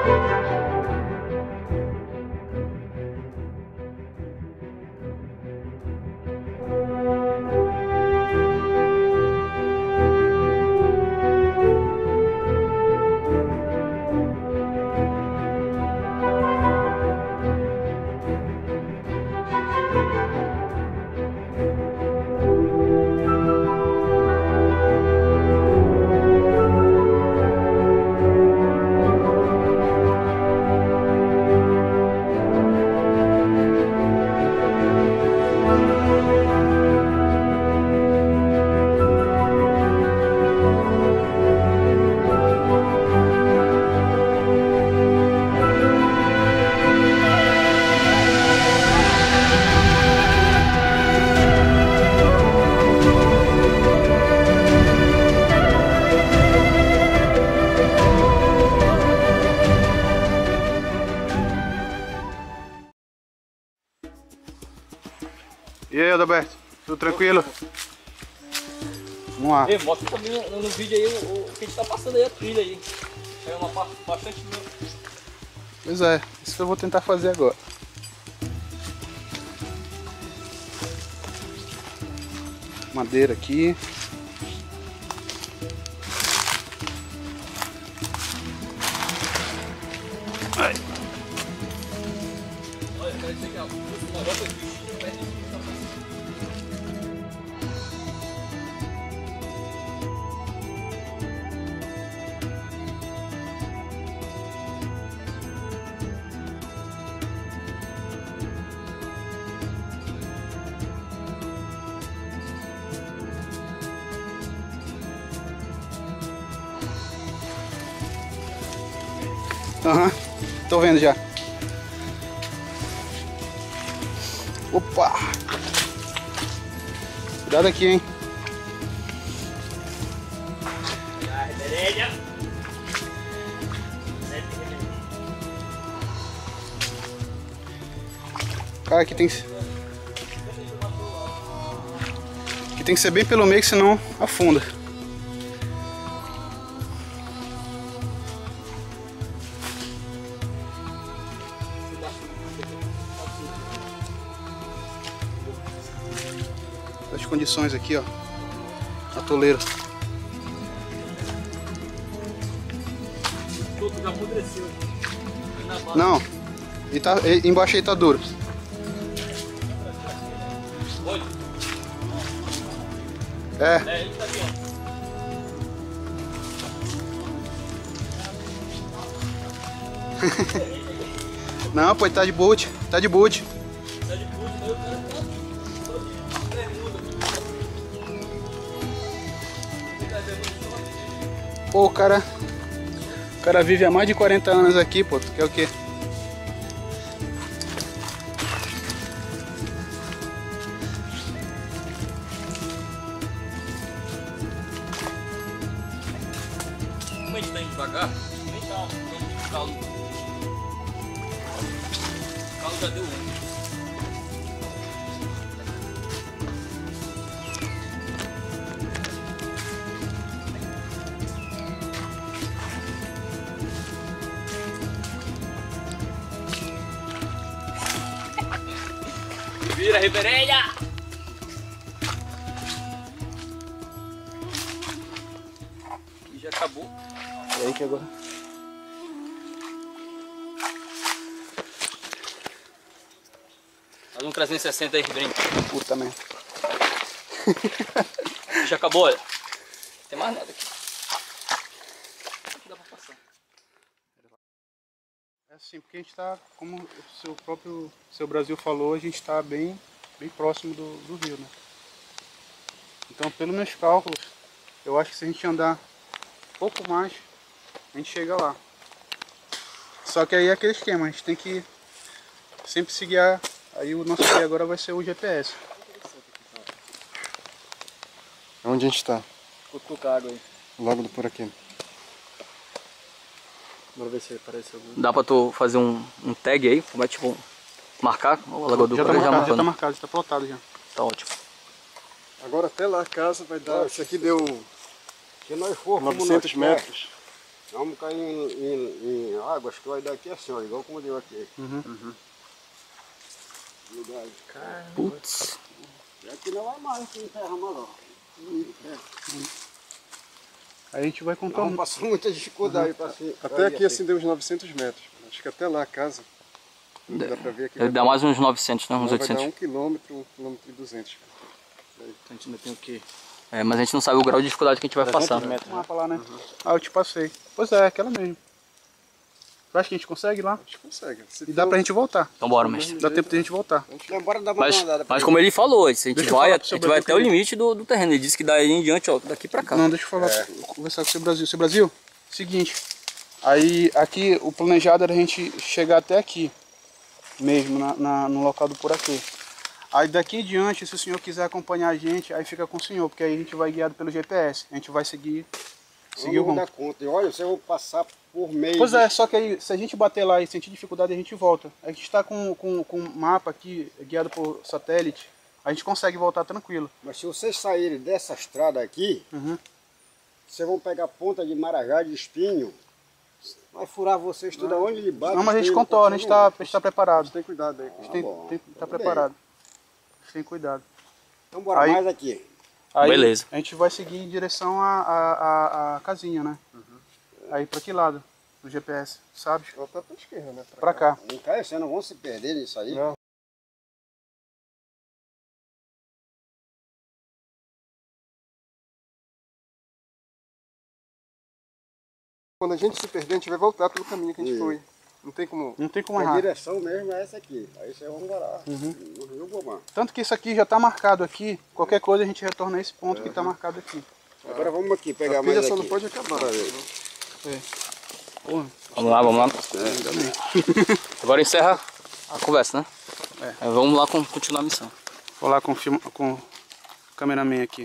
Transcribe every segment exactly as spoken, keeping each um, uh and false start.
E aí, Adalberto? Tudo tranquilo? Vamos lá. Ei, mostra também no, no vídeo aí o, o que a gente tá passando aí, a trilha aí. É uma parte bastante... Pois é, isso que eu vou tentar fazer agora. Madeira aqui. Ai. Olha, quero dizer que o negócio é bichinho, né? Aham, uhum, tô vendo já. Opa! Cuidado aqui, hein? Cara, aqui tem que... Aqui tem que ser bem pelo meio, que senão afunda. As condições aqui, ó, a toleira. Já apodreceu. Não, e tá, e, embaixo aí tá duro. Olha. É. É, ele tá aqui, ó. Não, pô, tá de boot, tá de boot. Tá de boot, mas o cara tá Pô, o cara, o cara vive há mais de quarenta anos aqui, pô, tu quer o quê? Como a gente tá indo devagar, nem tá, o calo. O calo já deu um. Vira, ribereia! E já acabou. E aí que agora? Faz um trezentos e sessenta aí, ribeirinho. Puta merda. Já acabou, olha. Não tem mais nada aqui. Dá pra passar. É assim, porque a gente tá, como o seu próprio seu Brasil falou, a gente tá bem, bem próximo do, do rio, né? Então, pelos meus cálculos, eu acho que se a gente andar um pouco mais, a gente chega lá. Só que aí é aquele esquema, a gente tem que sempre seguir a... Aí o nosso guia agora vai ser o G P S. Onde a gente está? Cutuca a água aí. Logo por aqui. Bora ver se aparece algum. Dá pra tu fazer um, um tag aí? Como é tipo marcar o Lagoa do Já tá Coreia? marcado, já tá marcado, já tá plotado já. Tá ótimo. Agora até lá a casa vai dar... Isso aqui deu Se nós for novecentos metros. Vamos cair em, em, em águas que vai dar aqui assim, ó, igual como deu aqui. Uhum. Uhum. Caramba. Putz. E aqui não vai mais, aqui em terra maior. Aí a gente vai Então, contornar. passou muita dificuldade uhum. para assim. Até aqui assim deu uns novecentos metros. Acho que até lá a casa. Dá pra ver aqui. Deve dar mais uns novecentos, né? Uns vai oitocentos. dar um quilômetro, um quilômetro e duzentos. Então a gente ainda tem o quê? É, mas a gente não sabe o grau de dificuldade que a gente vai passar. Metros, mapa lá, né? Uhum. Ah, eu te passei. Pois é, aquela mesmo. Tu acha que a gente consegue ir lá? A gente consegue. Se e dá pra gente voltar. Então bora, mestre. Dá tempo de a gente voltar. Então, bora dar uma mas, mandada mas como ele falou, a gente Deixa vai, a pro gente vai até o limite do, do terreno. Ele disse que daí em diante, ó, daqui pra cá. Não, deixa eu falar, é. conversar com o seu Brasil. Seu Brasil, seguinte. Aí aqui o planejado era a gente chegar até aqui mesmo, na, na, no local do Puraquê. Aí daqui em diante, se o senhor quiser acompanhar a gente, aí fica com o senhor, porque aí a gente vai guiado pelo G P S. A gente vai seguir, seguir o rumo. Dar conta. E olha, você vai passar por meio. Pois é, só que aí se a gente bater lá e sentir dificuldade, a gente volta. A gente está com, com, com um mapa aqui, guiado por satélite, a gente consegue voltar tranquilo. Mas se vocês saírem dessa estrada aqui, uhum. vocês vão pegar ponta de marajá, de espinho, vai furar vocês tudo aonde de baixo. Não, mas a gente contorna, a gente está tá preparado. Tem cuidado aí. A gente tem, está preparado. Tem cuidado. Então bora aí, mais aqui. Aí, beleza. A gente vai seguir em direção à a, a, a casinha, né? Uhum. Aí para que lado do G P S, sabe? Voltar para a esquerda, né? Para cá. cá. Não cai, vocês não vão se perder nisso aí? Não. Quando a gente se perder, a gente vai voltar pelo caminho que a gente Sim. foi. Não tem como... Não tem como errar. errar. A direção mesmo é essa aqui. Aí vocês vão morar uhum. no Rio Bomar. Tanto que isso aqui já está marcado aqui. Qualquer coisa a gente retorna a esse ponto uhum. que está marcado aqui. Agora vamos aqui pegar a mais aqui. A pilha só não pode acabar. É. Vamos lá, vamos lá. É, agora encerra a conversa, né? É. É, vamos lá com, continuar a missão. Vou lá com, film, com o cameraman aqui.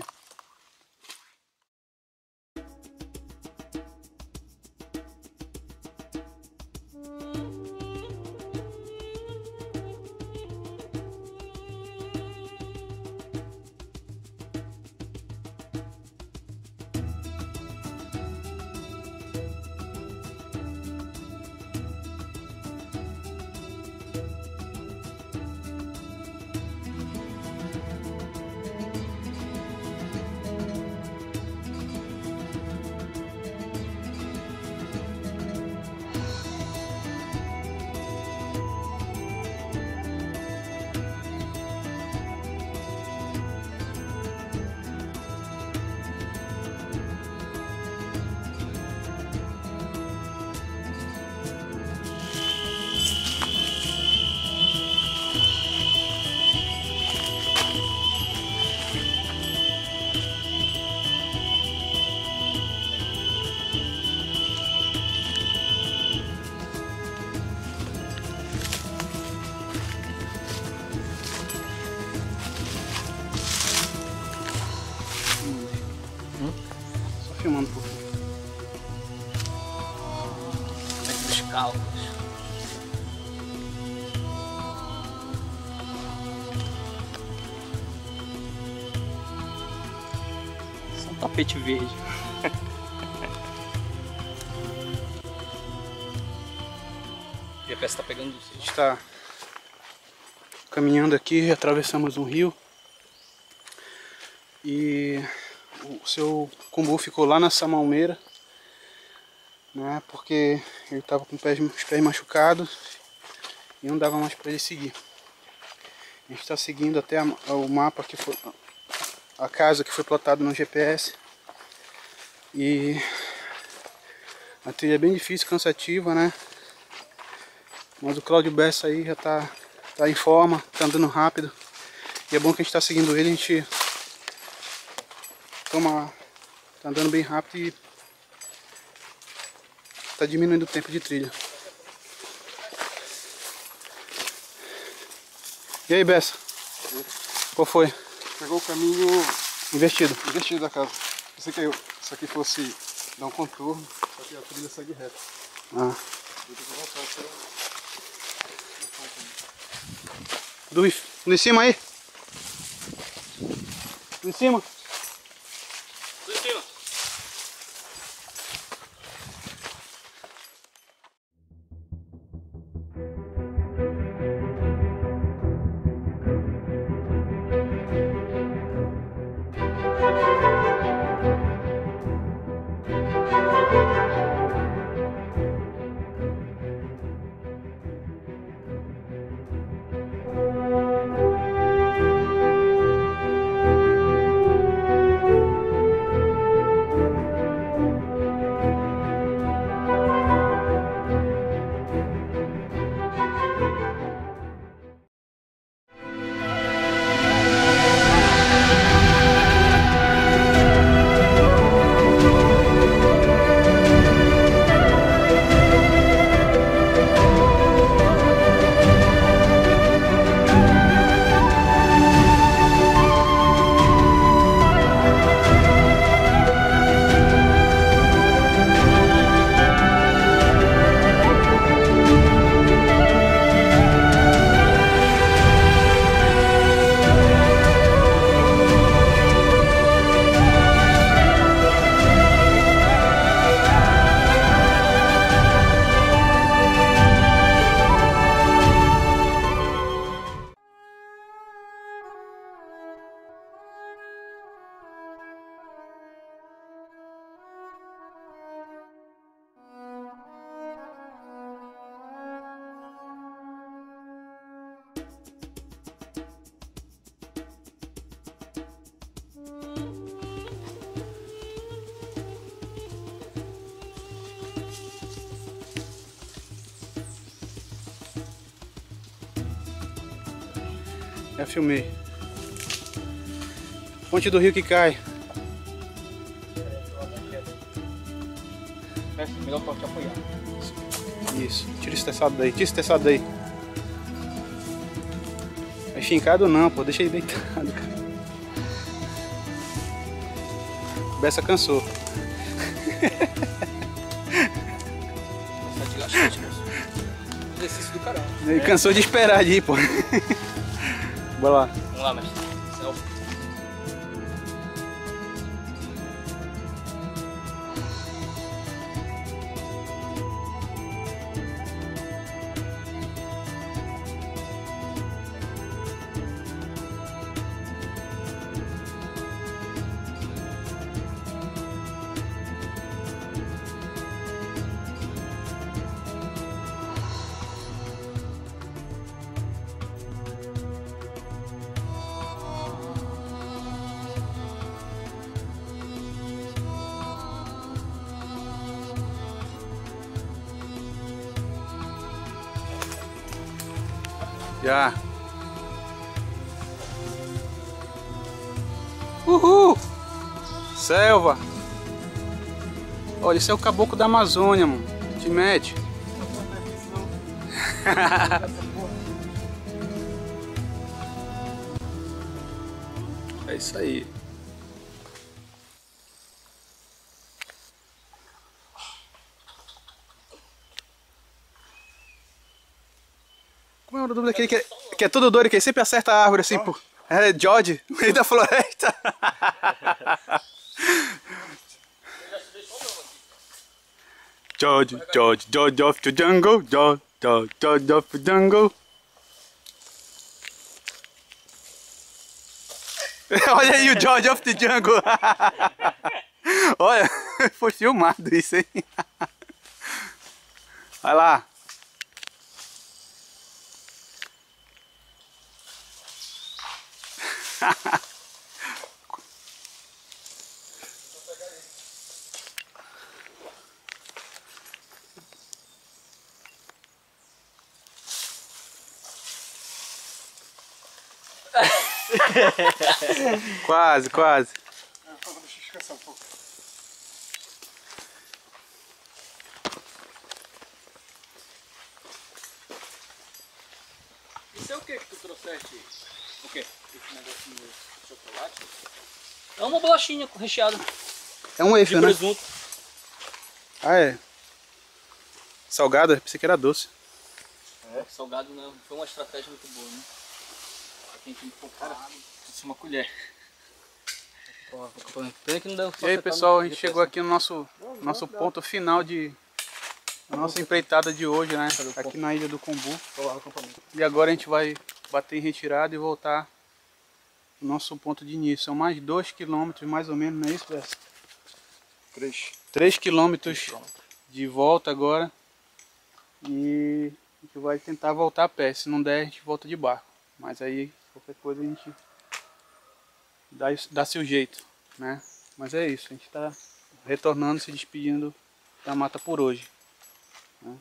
Filmando um pouquinho. Os cálculos. Isso é um tapete verde. O G P S está pegando. A gente está caminhando aqui, atravessamos um rio e o seu Kumbu ficou lá na Samalmeira, né, porque ele estava com os pés, os pés machucados e não dava mais para ele seguir. A gente está seguindo até a, o mapa que foi a casa que foi plotada no G P S e a trilha é bem difícil, cansativa, né? Mas o Cláudio Bessa aí já está tá em forma, está andando rápido e é bom que a gente está seguindo ele, a gente toma, tá andando bem rápido e tá diminuindo o tempo de trilha. E aí, Bessa? Qual foi? Pegou o caminho invertido. Invertido da casa. Pensei que eu, isso aqui fosse dar um contorno, só que a trilha segue reta. Ah. Tudo em cima aí? Tudo em cima? Já filmei. Ponte do rio que cai. Melhor pra te apoiar. Isso. Tira esse teçado daí. Tira esse teçado daí. É fincado não, pô. Deixa ele deitado, cara. Bessa cansou. Tá desgastante, moço. Exercício do caralho. Ele cansou de esperar ali, pô. Bora lá. Vamos lá, mestre. Selfie. Já. Uhul! Selva! Olha, esse é o caboclo da Amazônia, mano. Te mete. É isso aí. Como é o nome daquele que é, que é todo doido, que ele sempre acerta a árvore assim, pô. É George, no meio da floresta. George, George, George of the jungle, George, George, George of the jungle. Olha aí o George of the jungle. Olha, foi filmado isso, hein? Vai lá. Quase, quase. Deixa eu descansar um pouco. Isso é o que que tu trouxeste? O que? Esse negocinho de chocolate? É uma bolachinha recheada É um de wafer, né? presunto. Ah, é. Salgado? Pensei que era doce. É. Salgado não foi uma estratégia muito boa, né? Pra quem tem que comprar água, precisa uma colher. Pena que não deu. E aí, pessoal, a gente chegou aqui no nosso, nosso ponto final de a nossa empreitada de hoje, né? Aqui na Ilha do Combu. E agora a gente vai bater em retirada e voltar no nosso ponto de início. São mais dois quilômetros, mais ou menos, não é isso, Bessa? Três. três quilômetros de volta agora. E a gente vai tentar voltar a pé. Se não der, a gente volta de barco. Mas aí, qualquer coisa a gente dá, dá seu jeito, né? Mas é isso, a gente está retornando, se despedindo da mata por hoje, né?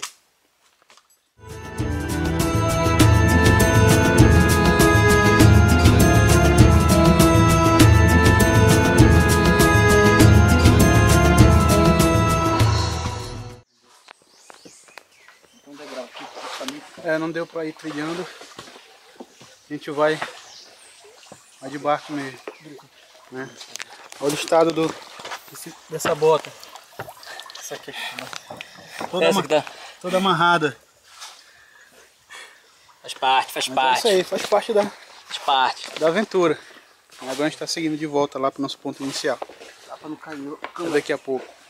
É, não deu para ir trilhando. A gente vai, vai de barco mesmo, né? Olha o estado do, desse, dessa bota. Essa aqui. Toda, Essa ama, que tá. toda amarrada. Faz parte, faz Mas parte. é isso aí, faz parte da, Faz parte. da aventura. Agora a gente está seguindo de volta lá para o nosso ponto inicial. Dá pra não cair. Até daqui a pouco.